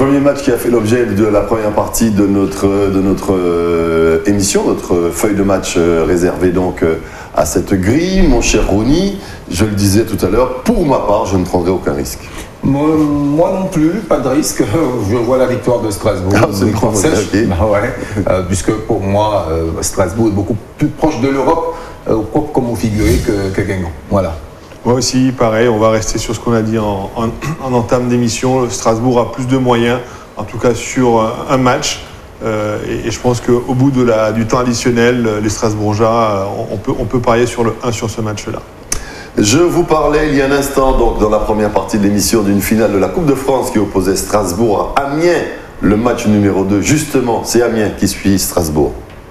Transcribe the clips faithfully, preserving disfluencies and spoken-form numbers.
premier match qui a fait l'objet de la première partie de notre, de notre euh, émission, notre feuille de match euh, réservée donc euh, à cette grille. Mon cher Ronny, je le disais tout à l'heure, pour ma part, je ne prendrai aucun risque. Moi, moi non plus, pas de risque. Je vois la victoire de Strasbourg. Ah, c'est une grande sèche, bah ouais, euh, puisque pour moi, euh, Strasbourg est beaucoup plus proche de l'Europe, euh, au propre comme au figuré, que, que Guingamp. Voilà. Moi aussi, pareil, on va rester sur ce qu'on a dit en, en, en entame d'émission. Strasbourg a plus de moyens, en tout cas sur un match. Euh, et, et je pense qu'au bout de la, du temps additionnel, les Strasbourgeois, on peut, on peut parier sur le un sur ce match-là. Je vous parlais il y a un instant, donc dans la première partie de l'émission, d'une finale de la Coupe de France qui opposait Strasbourg à Amiens. Le match numéro deux, justement, c'est Amiens qui suit Strasbourg.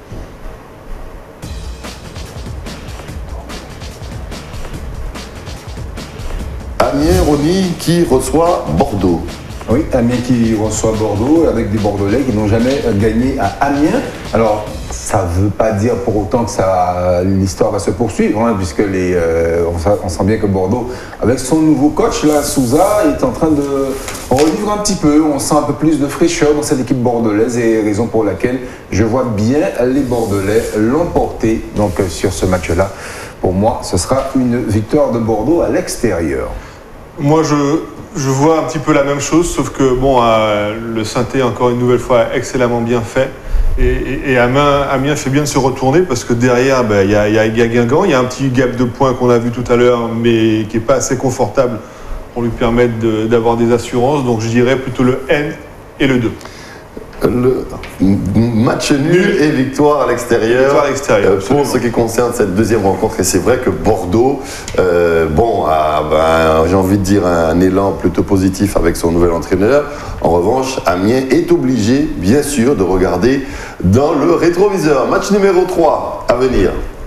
Amiens, Ronny, qui reçoit Bordeaux. Oui, Amiens qui reçoit Bordeaux avec des Bordelais qui n'ont jamais gagné à Amiens. Alors, ça ne veut pas dire pour autant que ça, l'histoire va se poursuivre, hein, puisque les, euh, on, on sent bien que Bordeaux, avec son nouveau coach, là, Souza, est en train de revivre un petit peu. On sent un peu plus de fraîcheur dans cette équipe bordelaise et raison pour laquelle je vois bien les Bordelais l'emporter donc, sur ce match-là. Pour moi, ce sera une victoire de Bordeaux à l'extérieur. Moi, je, je vois un petit peu la même chose, sauf que bon, euh, le Saint-Étienne, encore une nouvelle fois, a excellemment bien fait. Et, et, et Amiens, Amiens fait bien de se retourner parce que derrière, il ben, y, a, y a Guingamp, il y a un petit gap de points qu'on a vu tout à l'heure, mais qui n'est pas assez confortable pour lui permettre d'avoir des assurances. Donc je dirais plutôt le N et le deux. Le match nul et victoire à l'extérieur euh, pour ce qui concerne cette deuxième rencontre. Et c'est vrai que Bordeaux, euh, bon, a, ben, j'ai envie de dire un élan plutôt positif avec son nouvel entraîneur. En revanche, Amiens est obligé, bien sûr, de regarder dans le rétroviseur. Match numéro trois à venir.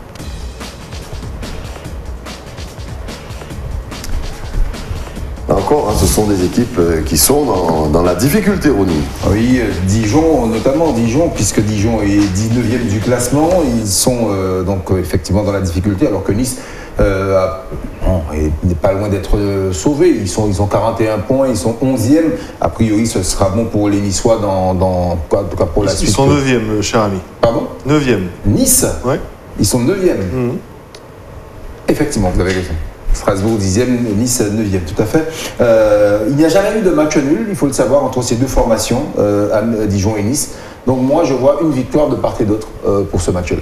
Encore, hein, ce sont des équipes qui sont dans, dans la difficulté, Ronny. Oui, Dijon, notamment Dijon, puisque Dijon est dix-neuvième du classement, ils sont euh, donc euh, effectivement dans la difficulté, alors que Nice euh, a, bon, n'est pas loin d'être euh, sauvé. Ils, sont, ils ont quarante et un points, ils sont onzième. A priori, ce sera bon pour les Niçois dans, dans, en tout cas pour la ils suite. Ils sont neuvième, cher ami. Pardon? neuvième. Nice? Ouais. Ils sont neuvième. Mmh. Effectivement, vous avez raison. Strasbourg dixième, Nice neuvième, tout à fait. Euh, il n'y a jamais eu de match nul, il faut le savoir, entre ces deux formations, euh, Dijon et Nice. Donc moi, je vois une victoire de part et d'autre euh, pour ce match-là.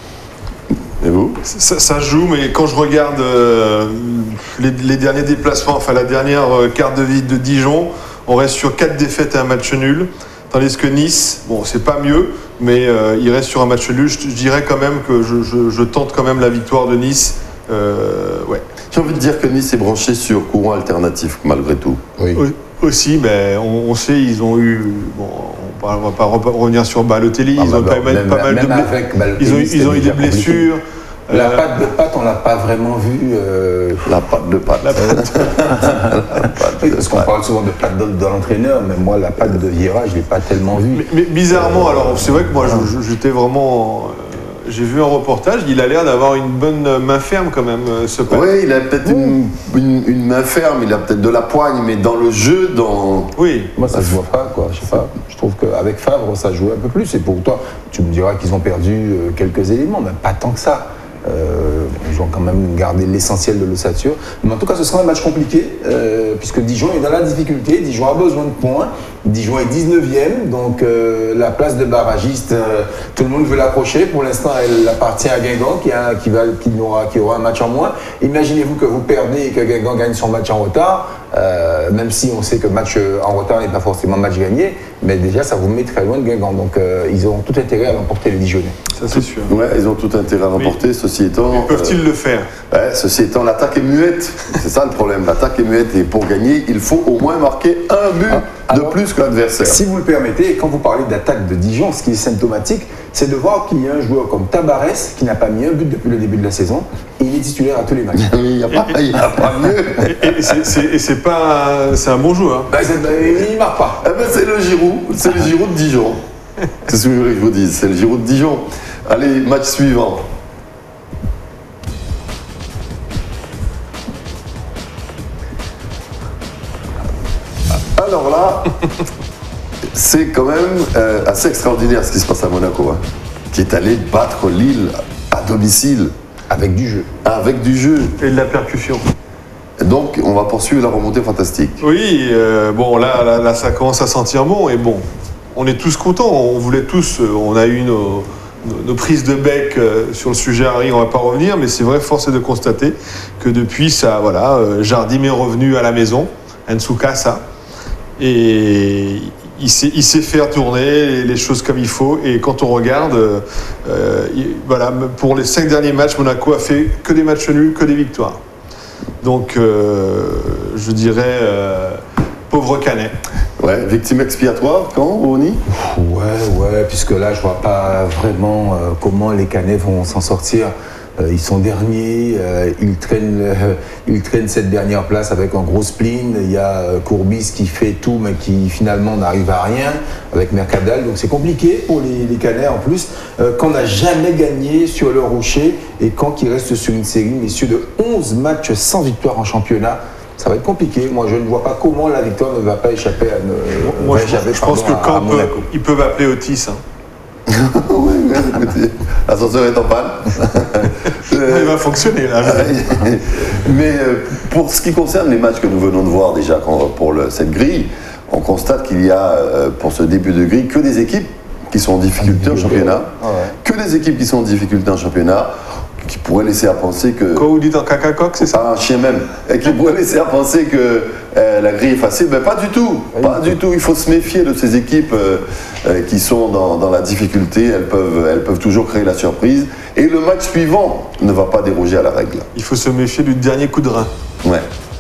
Et vous? ça, ça joue, mais quand je regarde euh, les, les derniers déplacements, enfin la dernière euh, carte de visite de Dijon, on reste sur quatre défaites et un match nul. Tandis que Nice, bon, c'est pas mieux, mais euh, il reste sur un match nul. Je, je dirais quand même que je, je, je tente quand même la victoire de Nice. Euh, ouais. J'ai envie de dire que Nice est branché sur courant alternatif, malgré tout. Oui. Aussi, ben, on, on sait, ils ont eu. Bon, on ne va pas revenir sur Balotelli, Ah ils bah ont bah, pas, même, pas mal même de avec Balotelli, ils ont, ils ont eu des blessures. La euh, patte de patte, on l'a pas vraiment vu. Euh... La patte de patte. La patte. La patte Oui, de parce qu'on patte. parle souvent de patte de, de l'entraîneur, mais moi, la patte de Vieira, je ne l'ai pas tellement vue. Mais, mais bizarrement, Euh, alors c'est vrai que moi, je- je- j'étais vraiment. euh, J'ai vu un reportage, il a l'air d'avoir une bonne main ferme quand même, euh, ce patte. Oui, il a peut-être une, une, une main ferme, il a peut-être de la poigne, mais dans le jeu, dans... Oui. Moi, ça se voit pas, quoi. Je sais pas. Je trouve qu'avec Favre, ça jouait un peu plus. Et pour toi, tu me diras qu'ils ont perdu euh, quelques éléments, mais pas tant que ça. Euh, ils ont quand même gardé l'essentiel de l'ossature. Mais en tout cas, ce sera un match compliqué, euh, puisque Dijon est dans la difficulté. Dijon a besoin de points. Dijon est dix-neuvième, donc euh, la place de barragiste, euh, tout le monde veut l'approcher. Pour l'instant, elle appartient à Guingamp, qui, a, qui, va, qui, aura, qui aura un match en moins. Imaginez-vous que vous perdez et que Guingamp gagne son match en retard, euh, même si on sait que match en retard n'est pas forcément match gagné, mais déjà, ça vous met très loin de Guingamp. Donc, euh, ils ont tout intérêt à l'emporter, les Dijonais. Ça c'est sûr. Ouais, ils ont tout intérêt à l'emporter, ceci étant... Mais peuvent-ils euh, le faire? ouais, ceci étant, l'attaque est muette. C'est ça le problème, l'attaque est muette. Et pour gagner, il faut au moins marquer un but Ah, de alors, plus que l'adversaire. Si vous le permettez, quand vous parlez d'attaque de Dijon, ce qui est symptomatique, c'est de voir qu'il y a un joueur comme Tabarès qui n'a pas mis un but depuis le début de la saison et il est titulaire à tous les matchs. Il n'y a, pas- il y a pas mieux. Et, et c'est- c'est et c'est pas, c'est un bon joueur. Ben, c'est- ben, il ne marque pas. Eh ben, c'est le Giroud, c'est le Giroud de Dijon. C'est ce que je voulais que je vous dise, c'est le Giroud de Dijon. Allez, match suivant. Alors là, c'est quand même euh, assez extraordinaire ce qui se passe à Monaco, hein, qui est allé battre Lille à domicile. Avec du jeu. Avec du jeu. Et de la percussion. Donc, on va poursuivre la remontée fantastique. Oui, euh, bon, là, là, là, ça commence à sentir bon. Et bon, on est tous contents. On voulait tous, euh, on a eu nos, nos, nos prises de bec euh, sur le sujet Harry, on ne va pas revenir. Mais c'est vrai, force est de constater que depuis, ça, voilà, euh, Jardim est revenu à la maison, Ansu Casa. Et il sait, il sait faire tourner les choses comme il faut. Et quand on regarde, euh, il, voilà, pour les cinq derniers matchs, Monaco a fait que des matchs nuls, que des victoires. Donc, euh, je dirais, euh, pauvre Canet. Ouais, victime expiatoire, quand, Ronny? Ouais, ouais, puisque là, je vois pas vraiment euh, comment les Canets vont s'en sortir. Euh, ils sont derniers, euh, ils, traînent, euh, ils traînent cette dernière place avec un gros spleen. Il y a euh, Courbis qui fait tout, mais qui finalement n'arrive à rien avec Mercadal. Donc c'est compliqué pour les, les Canets en plus. Euh, qu'on n'a jamais gagné sur le rocher et quand qui reste sur une série, messieurs, de onze matchs sans victoire en championnat. Ça va être compliqué. Moi, je ne vois pas comment la victoire ne va pas échapper à. Ne, Moi, je, échapper, je pense pardon, que quand à, à peut, ils peuvent appeler Otis. Hein. Oui, écoutez, l'ascenseur est en panne. Il va fonctionner là. Mais pour ce qui concerne les matchs que nous venons de voir déjà pour le, cette grille, on constate qu'il y a pour ce début de grille que des équipes qui sont en difficulté en championnat, ah ouais. que des équipes qui sont en difficulté en championnat, qui pourraient laisser à penser que... Quand vous dites en cacacoc, c'est ça? Un chien même. Et qui pourraient laisser à penser que euh, la grille est facile. Mais pas du tout. Pas du tout. Il faut se méfier de ces équipes euh, euh, qui sont dans, dans la difficulté. Elles peuvent, elles peuvent toujours créer la surprise. Et le match suivant ne va pas déroger à la règle. Il faut se méfier du dernier coup de rein. Ouais.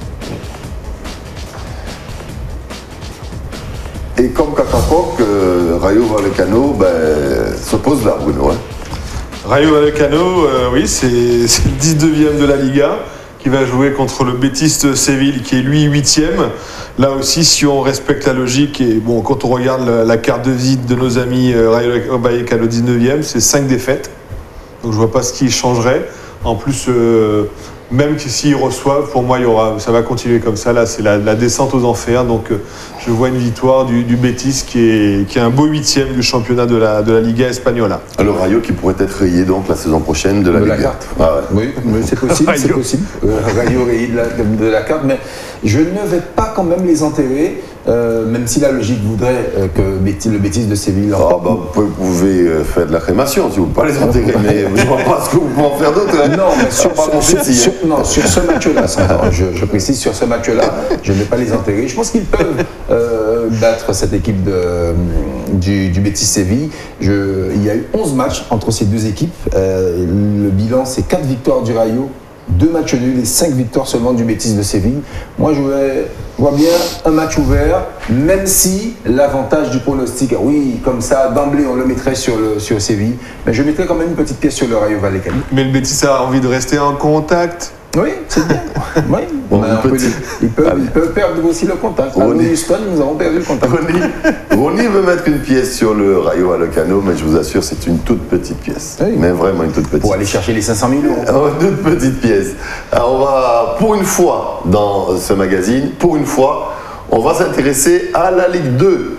Et comme cacacoc, euh, Rayo Vallecano ben, se pose là, Bruno. Hein. Rayo Vallecano, euh, oui, c'est le dix-neuvième de la Liga qui va jouer contre le Betis de Séville qui est lui huitième. Là aussi, si on respecte la logique, et bon, quand on regarde la, la carte de visite de nos amis euh, Rayo Vallecano dix-neuvième, c'est cinq défaites. Donc je vois pas ce qui changerait. En plus, euh, même s'ils reçoivent, pour moi, il y aura, ça va continuer comme ça. Là, c'est la, la descente aux enfers. Donc euh, je vois une victoire du, du Betis qui est, qui est un beau huitième du championnat de la, de la Liga Espagnola. Le Rayo qui pourrait être rayé donc la saison prochaine de la de Liga. la carte. Ah ouais. Oui, c'est possible, c'est possible. Euh, Rayo rayé de la, de, de la carte, mais je ne vais pas quand même les enterrer, euh, même si la logique voudrait euh, que Betis, le Betis de Séville leur ah, bah, vous pouvez euh, faire de la crémation si vous ne voulez pas les enterrer, mais je ne vois pas ce que vous pouvez en faire d'autre. Hein. Non, mais sur, sur, sur, sur, non, sur ce match-là, je, je précise, sur ce match-là, je ne vais pas les enterrer. Je pense qu'ils peuvent euh, battre cette équipe de, du, du Betis Séville. Je, il y a eu onze matchs entre ces deux équipes. Euh, le bilan, c'est quatre victoires du Rayo, deux matchs nuls et cinq victoires seulement du Betis de Séville. Moi, je vais, vois bien un match ouvert, même si l'avantage du pronostic, oui, comme ça, d'emblée, on le mettrait sur, le, sur Séville. Mais je mettrais quand même une petite pièce sur le Rayo Vallecano. Mais le Betis a envie de rester en contact. Oui, c'est bien. Oui. Bon, ben, peut, ils, peuvent, ils peuvent perdre aussi le contact. À Houston, nous avons perdu le contact. Ronny, Ronny veut mettre une pièce sur le Rayo Vallecano, mais je vous assure, c'est une toute petite pièce. Oui. Mais vraiment une toute petite. Pour aller chercher les cinq cent mille euros. Alors, une toute petite pièce. Alors, on va, pour une fois, dans ce magazine, pour une fois, on va s'intéresser à la Ligue deux.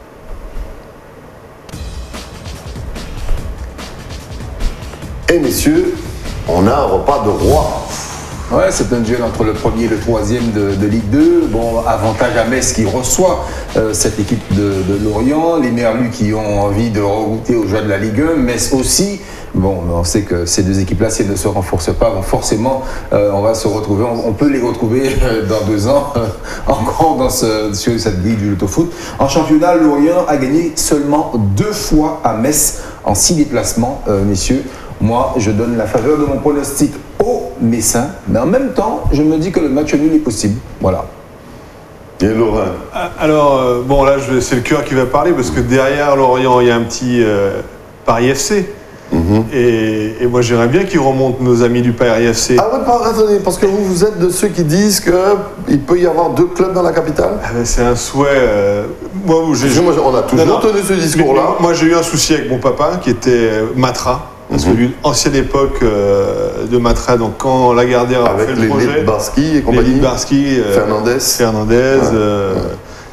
Et messieurs, on a un repas de roi. Ouais, c'est un duel entre le premier et le troisième de, de Ligue deux. Bon, avantage à Metz qui reçoit euh, cette équipe de, de Lorient. Les Merlus qui ont envie de regoûter aux joies de la Ligue un. Metz aussi. Bon, on sait que ces deux équipes-là, si elles ne se renforcent pas, bon, forcément, euh, on va se retrouver. On, on peut les retrouver euh, dans deux ans, euh, encore dans ce, sur cette grille du Loto-Foot. En championnat, Lorient a gagné seulement deux fois à Metz en six déplacements, euh, messieurs. Moi, je donne la faveur de mon pronostic aux Messins, mais en même temps, je me dis que le match nul est possible. Voilà. Et Laurent? Alors, euh, bon, là, c'est le cœur qui va parler, parce que derrière Lorient, il y a un petit euh, Paris F C. Mm-hmm. et, et moi, j'aimerais bien qu'ils remontent nos amis du Paris F C. Ah ouais, pas, attendez, parce que vous, vous êtes de ceux qui disent qu'il peut y avoir deux clubs dans la capitale. Ah ben, c'est un souhait. Euh, moi, j'ai, moi, on a toujours non, tenu ce discours-là. Moi, j'ai eu un souci avec mon papa, qui était Matra. Parce que d'une ancienne époque euh, de Matra, donc quand Lagardère a avec fait les le projet, Littbarski et compagnie, les Littbarski, euh, Fernandez, Fernandez, ouais. euh,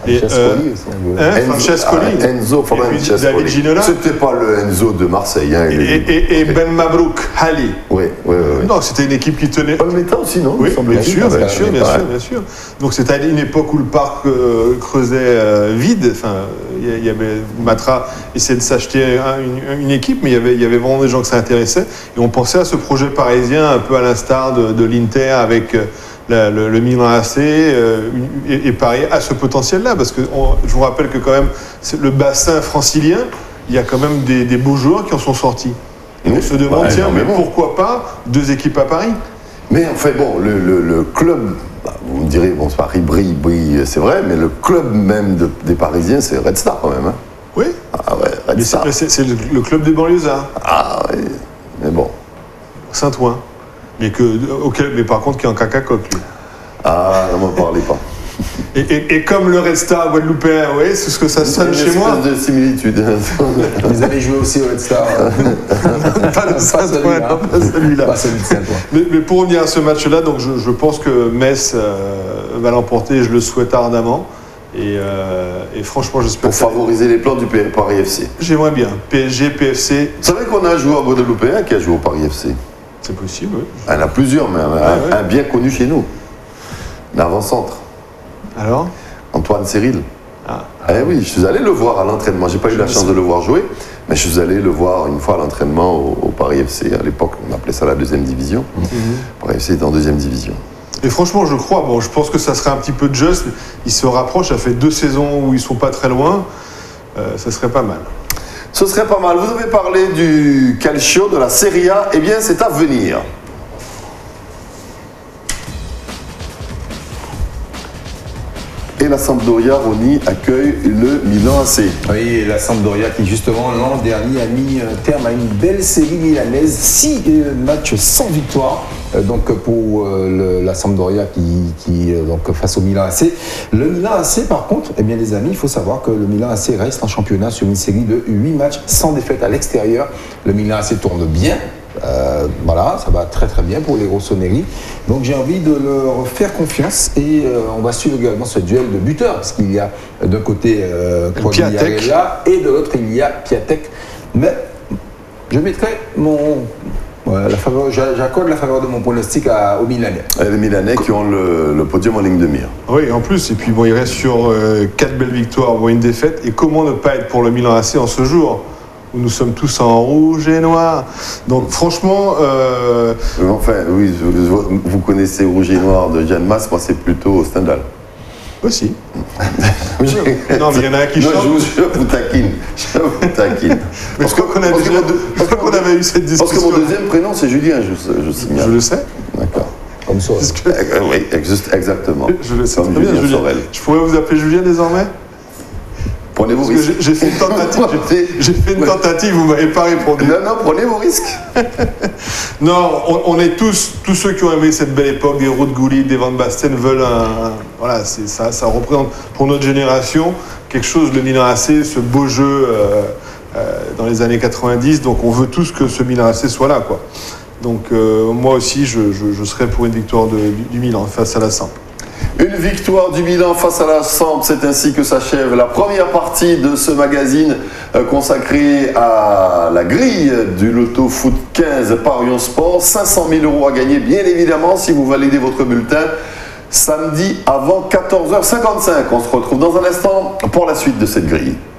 Et, euh, hein, Francescoli, ah, Enzo Francescoli. David Ginola. C'était pas le Enzo de Marseille. Hein, et, et, et Ben Mabrouk, Ali. Oui, oui, oui. Non, c'était une équipe qui tenait. Paul Meta aussi, non? Oui, bien sûr, bien sûr, bien sûr, bien sûr. Donc c'était une époque où le parc euh, creusait euh, vide. Enfin, il y, y avait Matra essayait de s'acheter un, une, une équipe, mais il y avait, il y avait vraiment des gens que ça intéressait. Et on pensait à ce projet parisien, un peu à l'instar de, de l'Inter avec. Euh, La, le, le Milan A C euh, et, et Paris a ce potentiel-là, parce que on, je vous rappelle que quand même le bassin francilien, il y a quand même des, des beaux joueurs qui en sont sortis. Et oui, on se demande, ouais, tiens, mais bon. pourquoi pas deux équipes à Paris? Mais enfin bon, le, le, le club, bah, vous me direz, bon, Paris brille, brille, c'est vrai, mais le club même de, des Parisiens, c'est Red Star quand même. Hein. Oui. Ah ouais, Red mais Star. C'est, c'est le, le club des banlieusards. Ah oui, mais bon. Saint-Ouen. Mais, que, auquel, mais par contre qui est en caca-coque, lui. Ah, ne m'en parlez pas. Et, et, et comme le Red Star guadeloupéen, oui, c'est ce que ça sonne chez moi. Une espèce de similitude. Vous avez joué aussi au Red Star. Pas le Saint-Ouen, non, pas celui-là. Pas celui de Saint-Ouen. Mais, mais pour revenir à ce match-là, donc je, je pense que Metz euh, va l'emporter, je le souhaite ardemment. Et, euh, et franchement, j'espère. Pour favoriser les plans du Paris F C. J'aimerais bien. P S G, P F C. Vous savez qu'on a un joueur guadeloupéen qui a joué au Paris F C? C'est possible, oui. Il y en a plusieurs, mais un, ouais, un, ouais. un bien connu chez nous. Un avant-centre. Alors Antoine Cyril. Ah. Eh oui, je suis allé le voir à l'entraînement. J'ai pas je eu la chance sais. de le voir jouer, mais je suis allé le voir une fois à l'entraînement au, au Paris F C. À l'époque, on appelait ça la deuxième division. Mm-hmm. Paris F C est en deuxième division. Et franchement, je crois, bon, je pense que ça serait un petit peu juste. Ils se rapprochent, ça fait deux saisons où ils sont pas très loin. Euh, ça serait pas mal. Ce serait pas mal. Vous avez parlé du Calcio, de la Serie A. Eh bien, c'est à venir. Et la Sampdoria, Ronny, accueille le Milan A C. Oui, la Sampdoria qui, justement, l'an dernier a mis terme à une belle série milanaise. Six matchs sans victoire. Donc pour euh, le, la Sampdoria qui, qui donc face au Milan A C. Le Milan A C, par contre, eh bien les amis, il faut savoir que le Milan A C reste en championnat sur une série de huit matchs sans défaite à l'extérieur. Le Milan A C tourne bien. Euh, voilà, ça va très très bien pour les Rossoneri. Donc j'ai envie de leur faire confiance et euh, on va suivre également ce duel de buteurs parce qu'il y a d'un côté euh, Quagliarella et de l'autre il y a Piatek. Mais je mettrai mon Ouais, la faveur, j'accorde la faveur de mon pronostic à, aux Milanais. Les Milanais qui ont le, le podium en ligne de mire. Oui, en plus, et puis bon, il reste sur euh, quatre belles victoires, bon, une défaite. Et comment ne pas être pour le Milan A C en ce jour où nous sommes tous en rouge et noir. Donc franchement... Euh... Enfin, oui, vous connaissez Rouge et Noir de Jeanne Masse, moi c'est plutôt Stendhal. Aussi. Non, mais il y en a un qui non, chante. Je, je vous taquine. Je vous taquine. Mais je crois qu'on avait, déjà, qu'on avait eu cette discussion. Parce que mon deuxième prénom, c'est Julien, je, je signale. Je le sais. D'accord. Comme ça. Que... Oui, exactement. Je le sais. Comme Julien, Julien Sorel. Je pourrais vous appeler Julien désormais? Prenez vos Parce risques. Que j'ai fait une tentative. j'ai fait une tentative, vous m'avez pas répondu. Non, non, prenez vos risques. Non, on, on est tous, tous ceux qui ont aimé cette belle époque, des Ruud Gullit, des Van Basten veulent un, un voilà, c'est, ça, ça représente pour notre génération quelque chose, le Milan A C, ce beau jeu euh, euh, dans les années quatre-vingt-dix. Donc on veut tous que ce Milan A C soit là, quoi. Donc euh, moi aussi, je, je, je serais pour une victoire de, du, du Milan face à la Samp. Une victoire du Milan face à la Samp, c'est ainsi que s'achève la première partie de ce magazine consacré à la grille du Loto Foot quinze par Lyon Sport. cinq cent mille euros à gagner, bien évidemment, si vous validez votre bulletin samedi avant quatorze heures cinquante-cinq. On se retrouve dans un instant pour la suite de cette grille.